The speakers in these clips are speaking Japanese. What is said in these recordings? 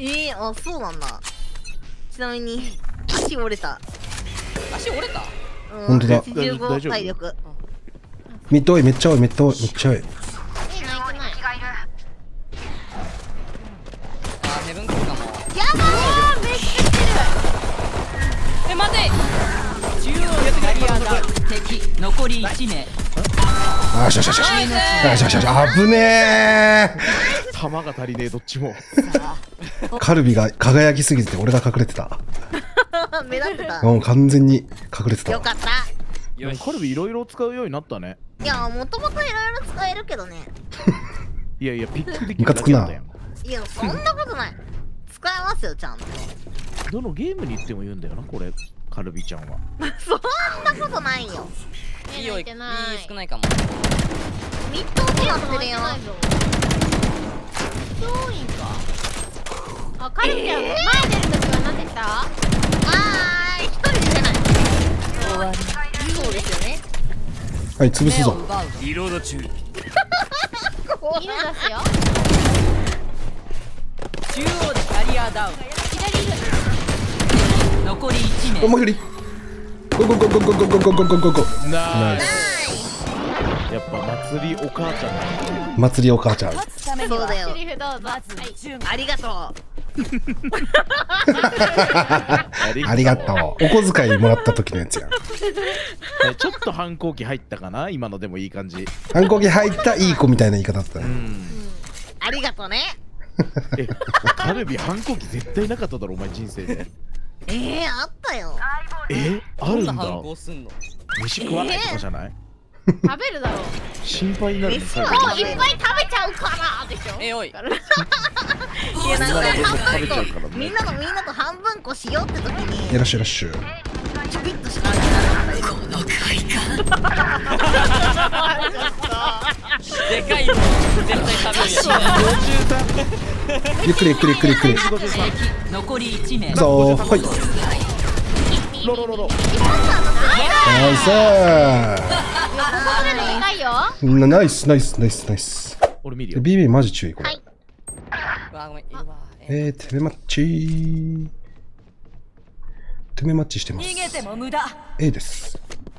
あ、そうなんだ。ちなみに足折れた。 足折れた？ ほんとだ。 85体力。 ミッド多い、めっちゃ多い、めっちゃ多い。 ない。 あ、ヘブン来るかも。 やばー、めっちゃ来てる。 待て。中央やってくれ。敵残り1名。 あーしゃしゃしゃしゃしゃしゃしゃ、危ねー。 弾が足りねえ、どっちも。 カルビが輝きすぎて俺が隠れてた。 目立ってた。 うん、完全に隠れてた。 よかった。 カルビいろいろ使うようになったね。 いや、もともといろいろ使えるけどね。 いやいや、ピックできムカつくな。 いや、そんなことない。使えますよ、ちゃんと。 どのゲームに行っても言うんだよな、これ、カルビちゃんは。 そんなことないよ。 いいよ、いい少ないかも。 ミッドになってるよ。 そういんか。あ、カルビちゃん、前出るときは何でした？ 一人で出ない。そうですよね。 はい、潰すぞ。 リロード中。 犬出すよ。 中央でキャリアダウン。 左いる。 残り1名。 おもぎり。ゴゴゴゴゴゴゴゴゴゴゴゴ。 ナイス。やっぱ祭りお母ちゃん。 祭りお母ちゃん。 そうだよ。 セリフどうぞ。 ありがとう。 ありがとう。お小遣いもらった時のやつや。 ちょっと反抗期入ったかな、今のでもいい感じ。 反抗期入ったいい子みたいな言い方だったね。 ありがとうね。 カルビ反抗期絶対なかっただろ、お前人生で。 あったよ。 あるんだ。 反抗すんの。 飯食わないとかじゃない？ 食べるだろう。 心配になるね。 飯はもういっぱい食べちゃうからでしょ。 おい。 いや、なんかみんなと半分こしようって時に。 よろしゅよろしゅ。 ちょびっとしかない。 この快感。でかいの絶対食べるやん。 ゆっくりゆっくりゆっくりゆっくり。 残り1名。 そう、はい。 ロロロロ。 ナイスー。ナイスナイスナイスナイス。 俺見るよ。 BB マジ注意これ。 わ、ごめん。 テレマッチ。テメマッチしてます。 逃げても無駄。 A です。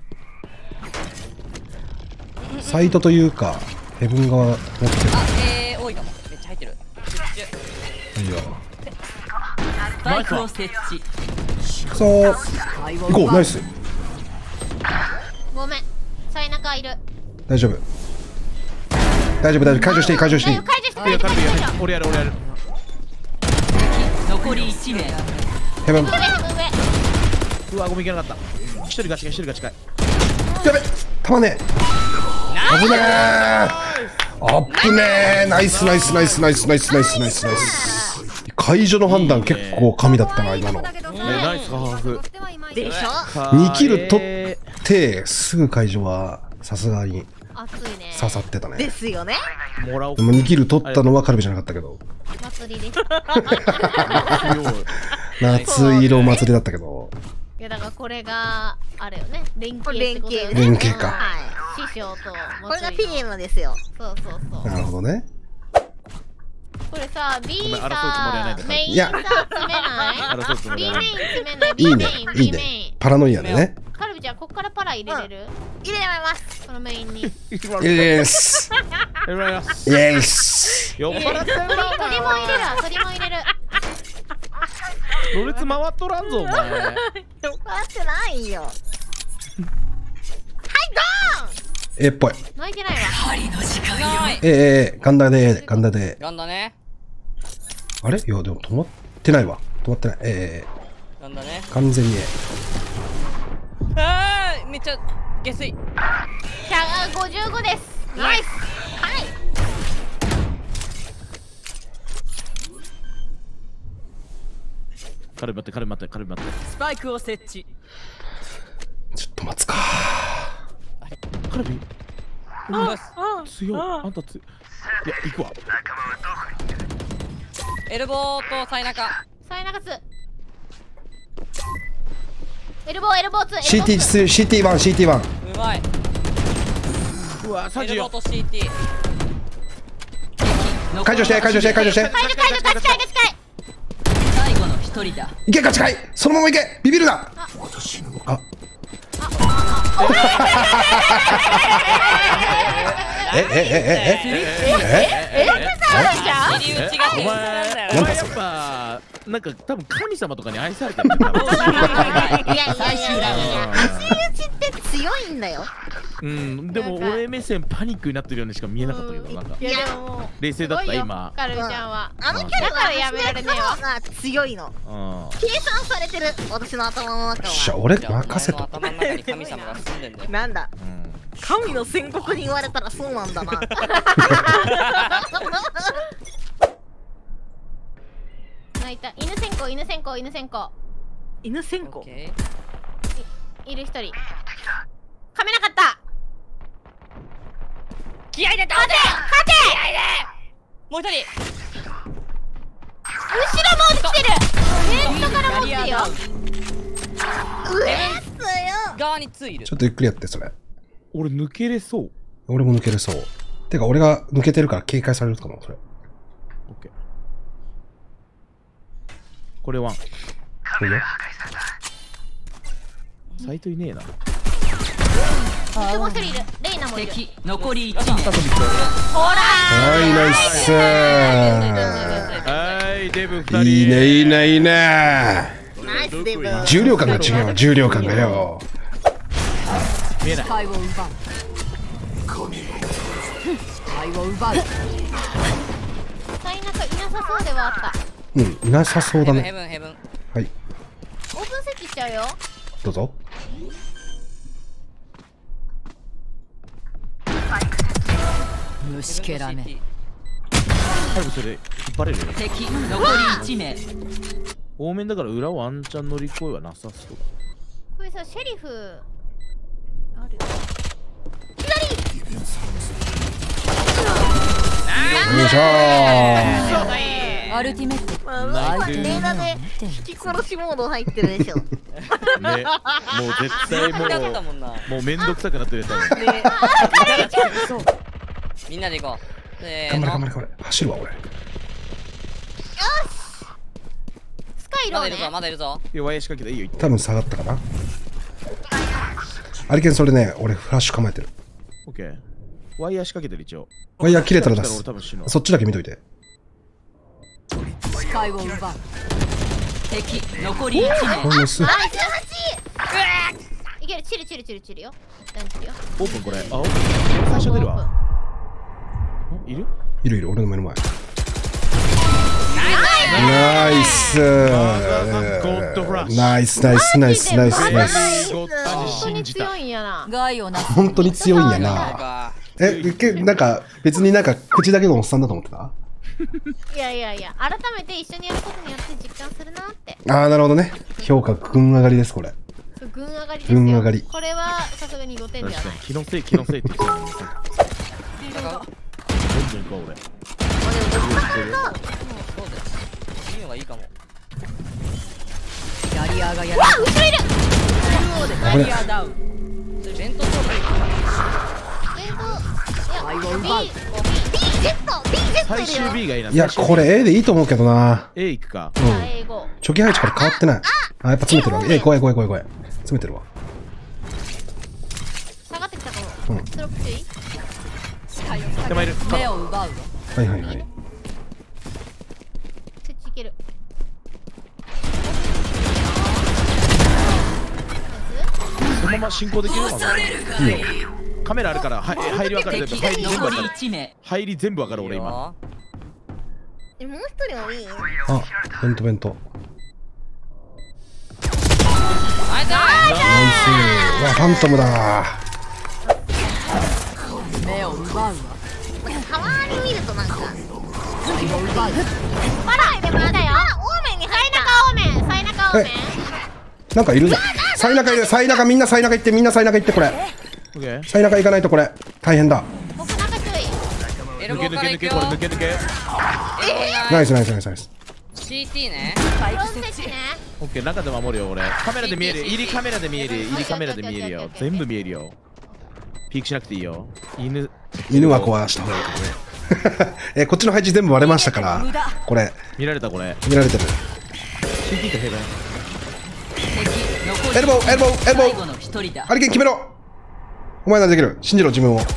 サイトというかヘブン側持ってる。 多いかも。めっちゃ入ってる。 いいよ。 バイクを設置。 そう。行こう、ナイス。 ごめん。サイナカいる。 大丈夫。大丈夫大丈夫、解除していい解除していい。 解除して解除して。 俺やる俺やる。 残り1名。 ヘブン。 うわ、ごめん、いけなかった。一人が近い、一人が近い。 やべ、たまねえ。危ねえ。あっぶねえ。ナイスナイスナイスナイスナイスナイスナイスナイス。解除の判断結構神だったな今の。 ナイスハーフ。 でしょ。 2キル取ってすぐ解除はさすがに刺さってたね。 ですよね。 もらおう。 でも2キル取ったのはカルビじゃなかったけど。 祭りです。 夏色祭りだったけど。 いやだからこれがあれよね。連携ってことよね。 連携か。 師匠とこれが PM ですよ。 そうそうそう。 なるほどね。 これさ B さメインさ詰めない？ B メイン詰めない？ いいねいいね。パラノイアでね。 カルビちゃんこっからパラ入れれる？ 入れます。 このメインに。 イエス。イエス。 酔っ払ってるな。 鳥も入れる。鳥も入れる。 ろれつ回っとらんぞお前。 酔っ払ってないよ。はいゴー。 っぽい。 泣いてないわ。 針の時間よ。 ガンダでガンダで。 ガンだね。 あれいやでも止まってないわ。止まってない。 ガンだね。 完全にめっちゃ下水。 155です。ナイス。はい。 カルビ待ってカルビ待ってカルビ待って。 スパイクを設置。 ちょっと待つか。 カルビ強い。あんた強い。いや行くわ。 エルボーとサイナカ。 サイナカス。エルボー2。 CT1 CT1。 うまい。 うわエルボーと CT。 解除して解除して解除して。 近い。 人だ。 いけ、ガチかい。そのままいけ。ビビるな。あ。 お前やっぱなんか多分神様とかに愛されてるんだよ。 いや足打ちって強いんだよ。 でも俺目線パニックになってるようにしか見えなかったけど、なんかいやでも冷静だった今。 カルビちゃんはあのキャラからやめられねえわが強いの。計算されてる私の頭の中は。 しゃ、俺任せと。 頭の中に神様が住んでんだよ。 なんだ。神の宣告に言われたらそうなんだな。 泣いた。犬先行、犬先行、犬先行。 犬先行。 いる一人。カメラ買った。 気合いで倒せ。 勝て。 気合いで。もう一人。 後ろも落ちてる。ヘッドから持ってるよ。 側についる。 ちょっとゆっくりやって、それ。 俺抜けれそう。 俺も抜けれそう。てか、俺が抜けてるから警戒されるかも、それ。 オッケー。これワン。 これね。 サイトいねえな。 もう一人いる。レイナもいる。 敵残り1名。 ほらはい、ナイスはい、デブ2人。 いいね、いいね、いいね。 ナイスデブ。 重量感が違うわ、重量感がよ。 見えない。 スパイを奪う。スパイを奪う。 サイナかいなさそうではあった。 うん、いなさそうだヘね。 ブンヘブン。 はい、 オープン設置しちゃうよ。 どうぞ。 虫けらめ。 最後それ引っ張れる。 敵残り1名。 多面だから裏をワンチャン乗り越えはなさそう。 これさ、シェリフあるよ。 よいしょー。 アルティメット。 ナイス。 レイナで引き殺しモード入ってるでしょ。 ね、もう絶対もうめんどくさくなってるやつだもん。 みんなで行こう。 頑張れ、頑張れ、頑張れ。走るわ、俺。 スカイローね。 まだいるぞ、まだいるぞ。 ワイヤー仕掛けたいいよ。 多分下がったかな。アリケン、それね、俺フラッシュ構えてる。 オッケー。ワイヤー仕掛けてる一応。 ワイヤー切れたら出す俺多分死ぬ。 そっちだけ見といて。 スカイを奪う。敵残り1名。 このス。 ナイスいける。チルチルチルチルよ。大丈夫よ。 オープンこれ。あ、オープン。最初出るわ。いる？ いるいる、俺の目の前。ナイスナイスナイスナイスナイスナイス。 本当に強いんやな。 害をなす。 本当に強いんやな。なんか別になんか口だけのおっさんだと思ってた？ いやいやいや、改めて一緒にやることによって実感するなって。 ああ、なるほどね。評価群上がりです、これ。 群上がりですよ。 群上がり。 これはさすがに5点ではない。 気のせい、気のせいって言ってたのに。どんどん行こう俺。 そうです。いいのがいいかも。 キャリアがやる。 わ、後ろいる。 中央でキャリアダウン。 それ弁当そうだよ。 最終 B がいいな。 いや、これ A でいいと思うけどな。 A 行くか。 うん。初期配置から変わってない。あ、やっぱ詰めてるわ。怖い怖い怖い怖い。詰めてるわ。 下がってきたかも。スロップ注意。 手前いる。 目を奪うわ。 はいはいはい。 そっちいける。 そのまま進行できるのかな。いいよ。カメラあるから入り分かる。入り全部分かる。入り全部分かる俺今。 もう一人もいい？ あ、ベントベント。 ナイス。 うわ、ファントムだ。 目を奪うわ。 たまに見るとなんか。 パラでもいいんだよ。オーメンに入った。オーメン、サイナカオーメン。 なんかいるじゃん。サイナカいる。サイナカみんなサイナカ行って、みんなサイナカ行ってこれ。サイナカ行かないとこれ大変だ。 僕なんか注意。 抜け抜け抜け、これ抜け抜け。 ナイスナイスナイスナイス。 CT ね。 オッケー、中で守るよ俺。カメラで見える。入りカメラで見える。入りカメラで見えるよ。全部見えるよ。ピークしなくていいよ。 犬は壊した方がいいかもね。こっちの配置全部割れましたから。これ見られたこれ。 見られてる。 CT かヘブン。 敵残りエルボーエルボーエルボ最後ー。 の一人だ。 ハリケーン決めろ。お前ならできる。信じろ自分を。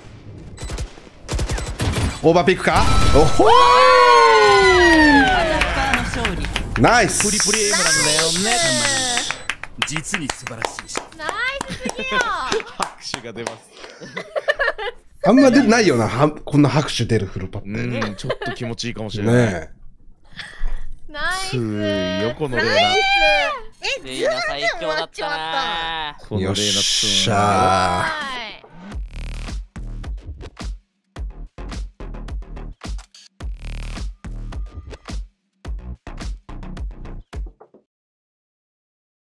オーバーピックか。おほー。 アタッカーの勝利。 ナイス。 プリプリエイムなんだよね。 実に素晴らしいし。 ナイスすぎよ。 拍手が出ます。 あんま出ないよな。こんな拍手出るフルパって。 うん、ちょっと気持ちいいかもしれない。 ねナイス。 横のレーナ。 レイナ最強だったなえ。よっこのレーナしゃー。 はい